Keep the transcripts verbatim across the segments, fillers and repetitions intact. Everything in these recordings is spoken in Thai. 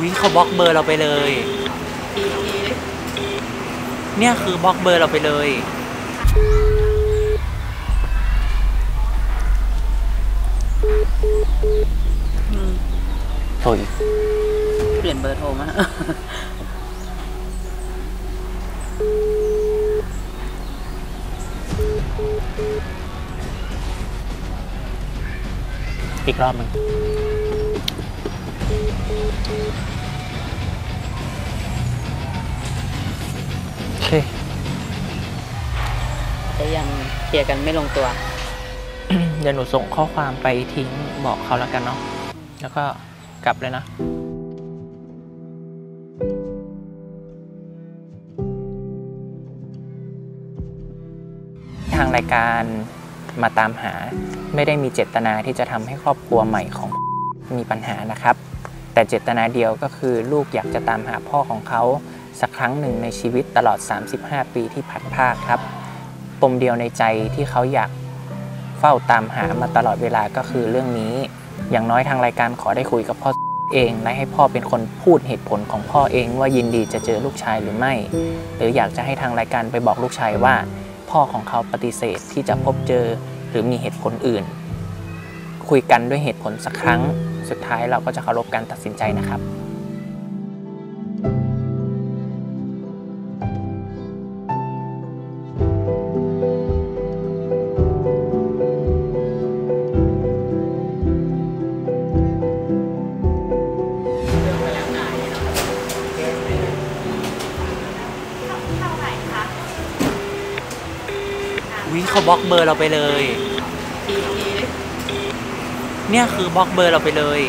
วิเขาบล็อกเบอร์เราไปเลยเนี่ยคือบล็อกเบอร์เราไปเลยโทรอีกเปลี่ยนเบอร์โทรมาอีกรอบมึงโอเคแต่ยังเคลียร์กันไม่ลงตัว เดี๋ยวหนูส่งข้อความไปทิ้งบอกเขาแล้วกันเนาะแล้วก็กลับเลยนะทางรายการมาตามหาไม่ได้มีเจตนาที่จะทำให้ครอบครัวใหม่ของมีปัญหานะครับแต่เจตนาเดียวก็คือลูกอยากจะตามหาพ่อของเขาสักครั้งหนึ่งในชีวิตตลอดสามสิบห้าปีที่ผ่านพลาดครับปมเดียวในใจที่เขาอยากเฝ้าตามหามาตลอดเวลาก็คือเรื่องนี้อย่างน้อยทางรายการขอได้คุยกับพ่อเองและให้พ่อเป็นคนพูดเหตุผลของพ่อเองว่ายินดีจะเจอลูกชายหรือไม่หรืออยากจะให้ทางรายการไปบอกลูกชายว่าพ่อของเขาปฏิเสธที่จะพบเจอหรือมีเหตุผลอื่นคุยกันด้วยเหตุผลสักครั้งสุดท้ายเราก็จะเคารพการตัดสินใจนะครับวิเขาบล็อกเบอร์เราไปเลยเนี่ยคือบล็อกเบอร์เราไปเลย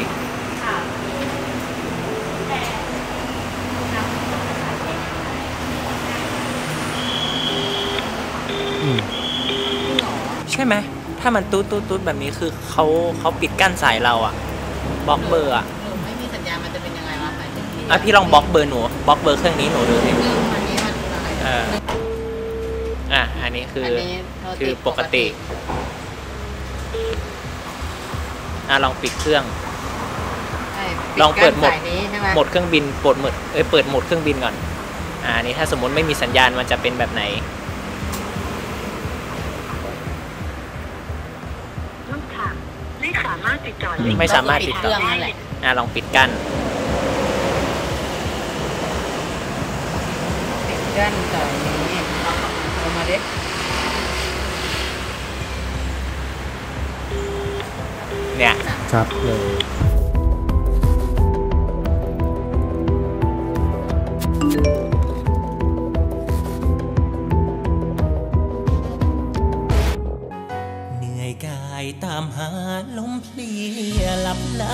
ใช่ไหมถ้ามันตุ๊ดตุ๊ดตุ๊ดแบบนี้คือเขาเขาปิดกั้นสายเราอะบล็อกเบอร์อะไม่มีสัญญาณมันจะเป็นยังไงวะอ่ะพี่ลองบล็อกเบอร์หนูบล็อกเบอร์เครื่องนี้หนูดูสิเอออ่ะอันนี้คือคือปกติอ่ะลองปิดเครื่องลองเปิดโหมดโหมดเครื่องบินเปิดโหมดเอ้ยเปิดโหมดเครื่องบินก่อนอ่านี้ถ้าสมมติไม่มีสัญญาณมันจะเป็นแบบไหนไม่สามารถติดต่อไม่สามารถติดต่ออ่ะลองปิดกั้นปิดกั้นสายนี้เอามาดิเนี่ยครับเลยเหนื่อยกายตามหาลมเพลียหลับไหล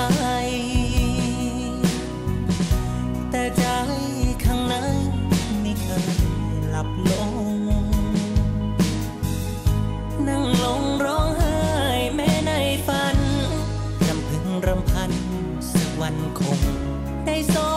แต่ใจข้างในไม่เคยหลับลงนั่งลงร้องไห้แม้ในฝันรำพึงรำพันสักวันคงได้ส